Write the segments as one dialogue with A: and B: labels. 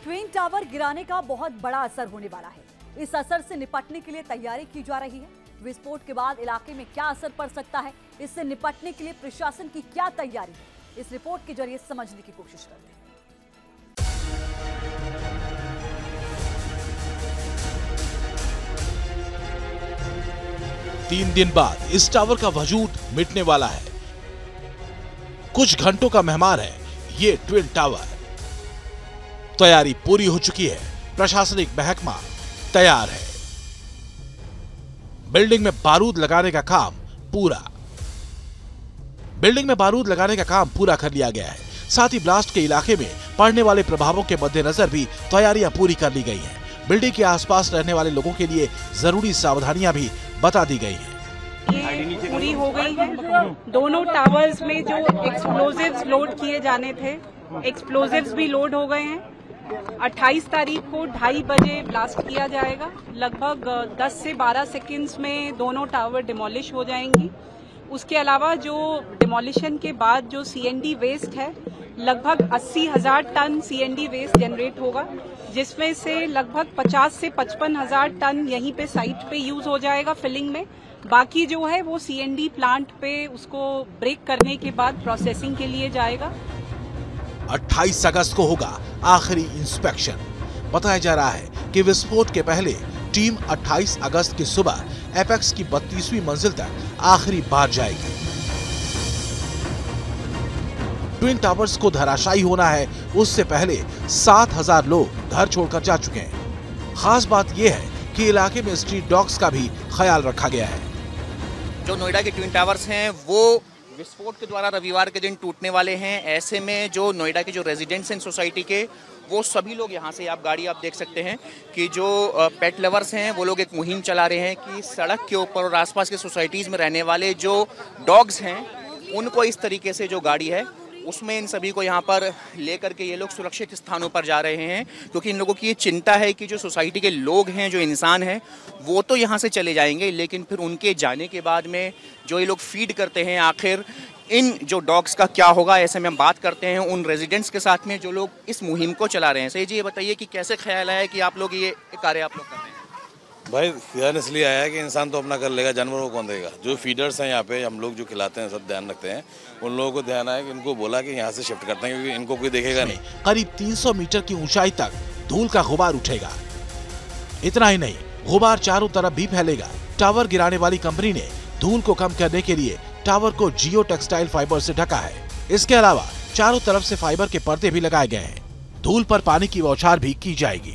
A: Twin tower गिराने का बहुत बड़ा असर होने वाला है। इस असर से निपटने के लिए तैयारी की जा रही है। विस्फोट के बाद इलाके में क्या असर पड़ सकता है, इससे निपटने के लिए प्रशासन की क्या तैयारी है, इस रिपोर्ट के जरिए समझने की कोशिश करते हैं।
B: 3 दिन बाद इस टावर का वजूद मिटने वाला है। कुछ घंटों का मेहमान है ये ट्विन टावर। तैयारी पूरी हो चुकी है, प्रशासनिक महकमा तैयार है। बिल्डिंग में बारूद लगाने का काम पूरा कर लिया गया है। साथ ही ब्लास्ट के इलाके में पड़ने वाले प्रभावों के मद्देनजर भी तैयारियां पूरी कर ली गई हैं। बिल्डिंग के आसपास रहने वाले लोगों के लिए जरूरी सावधानियां भी बता दी गई हैं।
C: पूरी हो गई है। दोनों टावर्स में जो एक्सप्लोजिव्स लोड किए जाने थे, एक्सप्लोजिव्स भी लोड हो गए हैं। 28 तारीख को 2:30 बजे ब्लास्ट किया जाएगा। लगभग 10 से 12 सेकंड्स में दोनों टावर डिमोलिश हो जाएंगी। उसके अलावा जो डिमोलिशन के बाद जो सीएनडी वेस्ट है, लगभग 80,000 टन सीएनडी वेस्ट जनरेट होगा, जिसमें से लगभग 50 से 55,000 टन यहीं पे साइट पे यूज हो जाएगा फिलिंग में। बाकी जो है वो सीएनडी प्लांट पे उसको ब्रेक करने के बाद प्रोसेसिंग के लिए जाएगा।
B: 28 अगस्त को होगा आखिरी इंस्पेक्शन। बताया जा रहा है कि विस्फोट के पहले टीम 28 अगस्त की सुबह एपेक्स की 32वीं मंजिल तक आखिरी बार जाएगी। ट्विन टावर्स को धराशायी होना है उससे पहले 7,000 लोग घर छोड़कर जा चुके हैं। खास बात यह है कि इलाके में स्ट्रीट डॉग्स का भी ख्याल रखा गया है।
D: जो नोएडा के ट्विन टावर्स हैं वो विस्फोट के द्वारा रविवार के दिन टूटने वाले हैं। ऐसे में जो नोएडा के जो रेजिडेंट्स हैं सोसाइटी के, वो सभी लोग यहाँ से आप देख सकते हैं कि जो पेट लवर्स हैं वो लोग एक मुहिम चला रहे हैं कि सड़क के ऊपर और आसपास के सोसाइटीज़ में रहने वाले जो डॉग्स हैं उनको इस तरीके से जो गाड़ी है उसमें इन सभी को यहाँ पर लेकर के ये लोग सुरक्षित स्थानों पर जा रहे हैं, क्योंकि इन लोगों की ये चिंता है कि जो सोसाइटी के लोग हैं, जो इंसान हैं, वो तो यहाँ से चले जाएंगे, लेकिन फिर उनके जाने के बाद में जो ये लोग फीड करते हैं, आखिर इन जो डॉग्स का क्या होगा। ऐसे में हम बात करते हैं उन रेजिडेंट्स के साथ में जो लोग इस मुहिम को चला रहे हैं। सही जी, ये बताइए कि कैसे ख्याल आया कि आप लोग ये कार्य आप लोग कर रहे हैं?
E: भाई ध्यान इसलिए आया कि इंसान तो अपना कर लेगा, जानवरों को कौन देगा। जो फीडर्स हैं यहाँ पे, हम लोग जो खिलाते हैं सब ध्यान रखते हैं। उन लोगों को ध्यान आया कि इनको बोला कि यहाँ से शिफ्ट करते हैं, क्योंकि इनको कोई देखेगा नहीं।
B: करीब 300 मीटर की ऊंचाई तक धूल का गुबार उठेगा। इतना ही नहीं, गुबार चारों तरफ भी फैलेगा। टावर गिराने वाली कंपनी ने धूल को कम करने के लिए टावर को जियो टेक्सटाइल फाइबर से ढका है। इसके अलावा चारों तरफ से फाइबर के पर्दे भी लगाए गए हैं। धूल पर पानी की बौछार भी की जाएगी।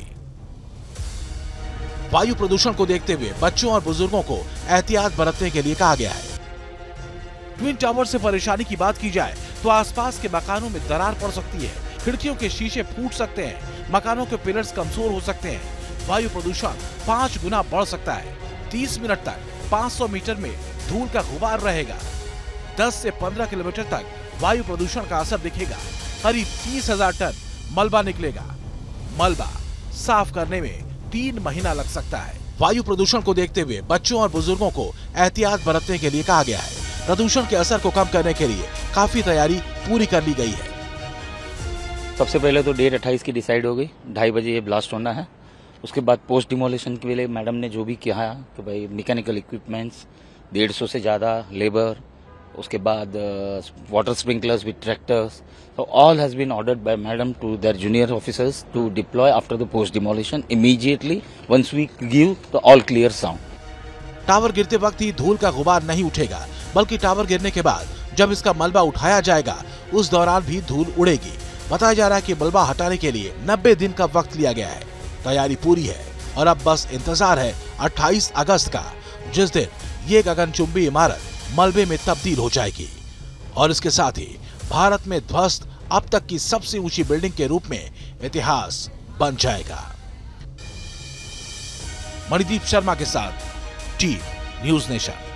B: वायु प्रदूषण को देखते हुए बच्चों और बुजुर्गों को एहतियात बरतने के लिए कहा गया है। ट्विन टावर से परेशानी की बात की जाए तो आसपास के मकानों में दरार पड़ सकती है, खिड़कियों के शीशे फूट सकते हैं, मकानों के पिलर्स कमजोर हो सकते हैं। वायु प्रदूषण 5 गुना बढ़ सकता है। 30 मिनट तक 500 मीटर में धूल का गुबार रहेगा। 10 से 15 किलोमीटर तक वायु प्रदूषण का असर दिखेगा। करीब 30,000 टन मलबा निकलेगा। मलबा साफ करने में 3 महीना लग सकता है। वायु प्रदूषण को देखते हुए बच्चों और बुजुर्गों को एहतियात बरतने के लिए कहा गया है। प्रदूषण के असर को कम करने के लिए काफी तैयारी पूरी कर ली गई है।
F: सबसे पहले तो डेट 28 की डिसाइड हो गई, 2:30 बजे ये ब्लास्ट होना है। उसके बाद पोस्ट डिमोलिशन के लिए मैडम ने जो भी किया कि भाई मैकेनिकल इक्विपमेंट्स 150 से ज्यादा लेबर, उसके बाद water sprinklers with tractors, so all has been ordered by madam to their junior officers to deploy after the post demolition immediately once we give the all clear sound.
B: Tower गिरते वक्त ही धूल का गुबार नहीं उठेगा, बल्कि टावर गिरने के बाद जब इसका मलबा उठाया जाएगा उस दौरान भी धूल उड़ेगी। बताया जा रहा है कि मलबा हटाने के लिए 90 दिन का वक्त लिया गया है। तैयारी पूरी है और अब बस इंतजार है 28 अगस्त का, जिस दिन ये गगनचुंबी इमारत मलबे में तब्दील हो जाएगी और इसके साथ ही भारत में ध्वस्त अब तक की सबसे ऊंची बिल्डिंग के रूप में इतिहास बन जाएगा। मणिदीप शर्मा के साथ टीम न्यूज़ नेशन।